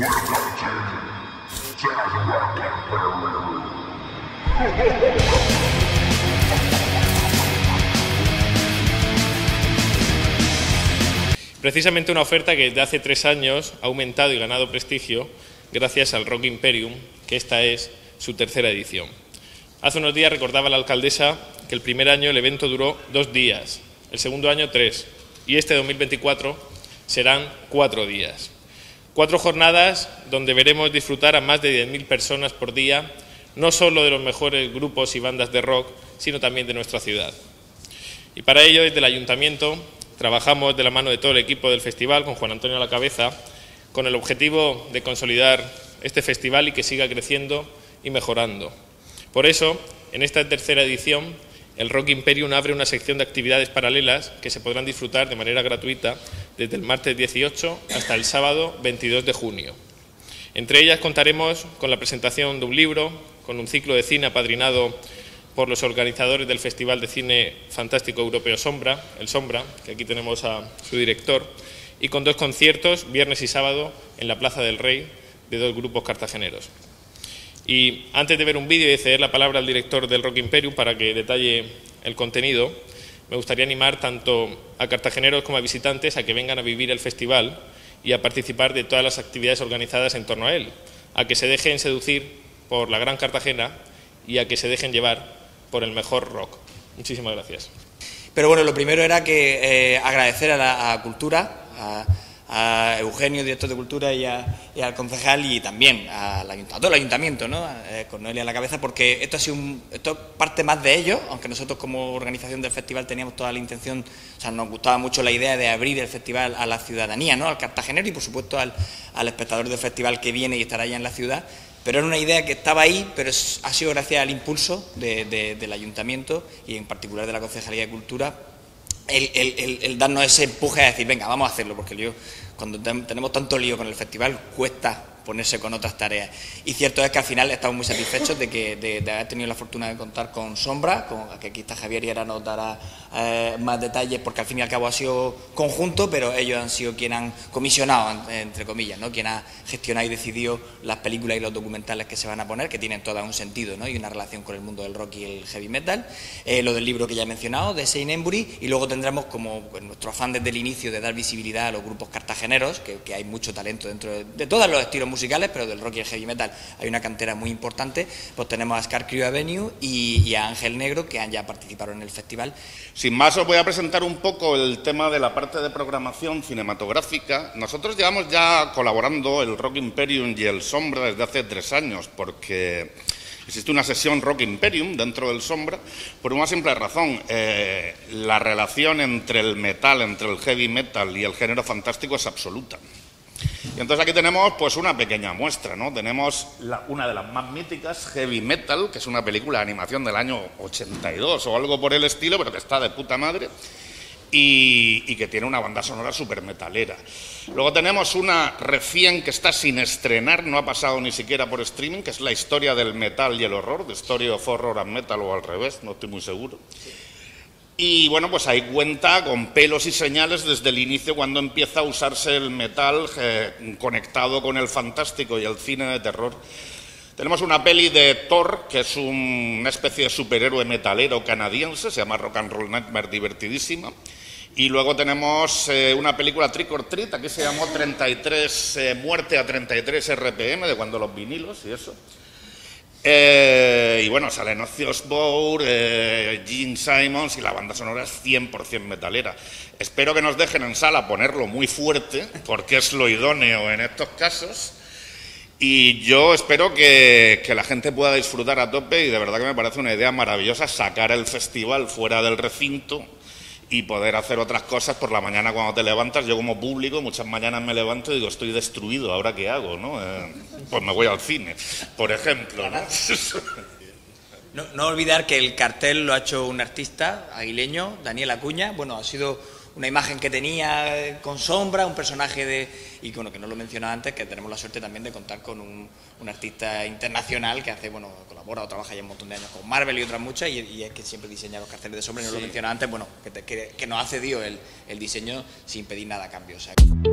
Precisamente una oferta que desde hace 3 años ha aumentado y ganado prestigio gracias al Rock Imperium, que esta es su 3ª edición. Hace unos días recordaba la alcaldesa que el primer año el evento duró 2 días, el segundo año 3 y este 2024 serán 4 días. 4 jornadas donde veremos disfrutar a más de 10.000 personas por día, no solo de los mejores grupos y bandas de rock, sino también de nuestra ciudad. Y para ello, desde el Ayuntamiento, trabajamos de la mano de todo el equipo del festival, con Juan Antonio a la cabeza, con el objetivo de consolidar este festival y que siga creciendo y mejorando. Por eso, en esta 3ª edición, el Rock Imperium abre una sección de actividades paralelas que se podrán disfrutar de manera gratuita desde el martes 18 hasta el sábado 22 de junio. Entre ellas contaremos con la presentación de un libro, con un ciclo de cine apadrinado por los organizadores del Festival de Cine Fantástico Europeo Sombra, el Sombra, que aquí tenemos a su director, y con 2 conciertos, viernes y sábado, en la Plaza del Rey, de 2 grupos cartageneros. Y antes de ver un vídeo y de ceder la palabra al director del Rock Imperium para que detalle el contenido, me gustaría animar tanto a cartageneros como a visitantes a que vengan a vivir el festival y a participar de todas las actividades organizadas en torno a él, a que se dejen seducir por la gran Cartagena y a que se dejen llevar por el mejor rock. Muchísimas gracias. Pero bueno, lo primero era que agradecer a la Cultura, a Eugenio, director de Cultura, y al concejal, y también a todo el ayuntamiento, ¿no? Con Noelia a la cabeza, porque esto es parte más de ellos, aunque nosotros como organización del festival teníamos toda la intención, o sea, nos gustaba mucho la idea de abrir el festival a la ciudadanía, ¿no? Al cartagenero y por supuesto al espectador del festival que viene y estará allá en la ciudad. Pero era una idea que estaba ahí, pero ha sido gracias al impulso del ayuntamiento y en particular de la Concejalía de Cultura, el darnos ese empuje a decir, venga, vamos a hacerlo, porque cuando tenemos tanto lío con el festival cuesta ponerse con otras tareas. Y cierto es que al final estamos muy satisfechos de haber tenido la fortuna de contar con Sombra, que aquí está Javier y ahora nos dará más detalles, porque al fin y al cabo ha sido conjunto, pero ellos han sido quienes han comisionado, entre comillas, ¿no? Quien ha gestionado y decidido las películas y los documentales que se van a poner, que tienen todo un sentido, ¿no? Y una relación con el mundo del rock y el heavy metal, lo del libro que ya he mencionado, de Shane Embury, y luego tendremos como nuestro afán desde el inicio de dar visibilidad a los grupos cartageneros, que hay mucho talento dentro de todos los estilos musicales, pero del rock y el heavy metal hay una cantera muy importante. Pues tenemos a Scarcrew Avenue y a Ángel Negro, que ya participaron en el festival. Sin más, os voy a presentar un poco el tema de la parte de programación cinematográfica. Nosotros llevamos ya colaborando el Rock Imperium y el Sombra desde hace 3 años, porque existe una sesión Rock Imperium dentro del Sombra por una simple razón. La relación entre el metal, entre el heavy metal y el género fantástico es absoluta. Y entonces aquí tenemos pues una pequeña muestra, ¿no? Tenemos una de las más míticas, Heavy Metal, que es una película de animación del año 82 o algo por el estilo, pero que está de puta madre y que tiene una banda sonora súper metalera. Luego tenemos una recién que está sin estrenar, no ha pasado ni siquiera por streaming, que es la historia del metal y el horror, The Story of Horror and Metal, o al revés, no estoy muy seguro. Y bueno, pues ahí cuenta con pelos y señales desde el inicio, cuando empieza a usarse el metal conectado con el fantástico y el cine de terror. Tenemos una peli de Thor, que es una especie de superhéroe metalero canadiense, se llama Rock and Roll Nightmare, divertidísima. Y luego tenemos una película Trick or Treat, aquí se llamó 33, Muerte a 33 RPM, de cuando los vinilos y eso. Y bueno, salen Ozzy Osbourne, Gene Simmons, y la banda sonora es 100% metalera. Espero que nos dejen en sala ponerlo muy fuerte, porque es lo idóneo en estos casos. Y yo espero que la gente pueda disfrutar a tope, y de verdad que me parece una idea maravillosa sacar el festival fuera del recinto y poder hacer otras cosas por la mañana cuando te levantas. Yo como público muchas mañanas me levanto y digo, estoy destruido, ¿ahora qué hago? ¿No? Pues me voy al cine, por ejemplo, ¿no? No olvidar que el cartel lo ha hecho un artista aguileño, Daniel Acuña. Bueno, ha sido una imagen que tenía con Sombra, un personaje y bueno, que no lo mencionaba antes, que tenemos la suerte también de contar con un artista internacional que hace, bueno, colabora o trabaja ya un montón de años con Marvel y otras muchas, y es que siempre diseña los carteles de Sombra, y no lo mencionaba antes, bueno, que nos ha cedido el diseño sin pedir nada a cambio, o sea.